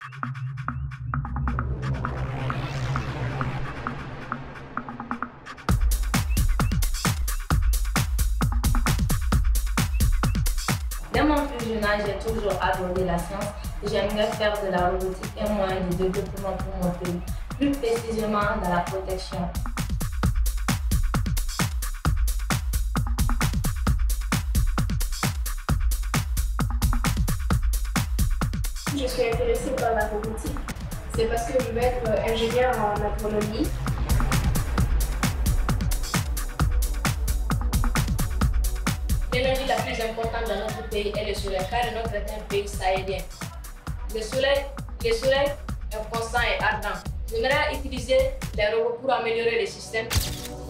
Dès mon plus jeune âge, j'ai toujours adoré la science et j'aimerais faire de la robotique un moyen de développement pour mon pays, plus précisément dans la protection. Je suis intéressée par la robotique. C'est parce que je veux être ingénieure en agronomie. L'énergie la plus importante dans notre pays est le soleil, car le nôtre est un pays sahélien. Le soleil est constant et ardent. J'aimerais utiliser les robots pour améliorer le système.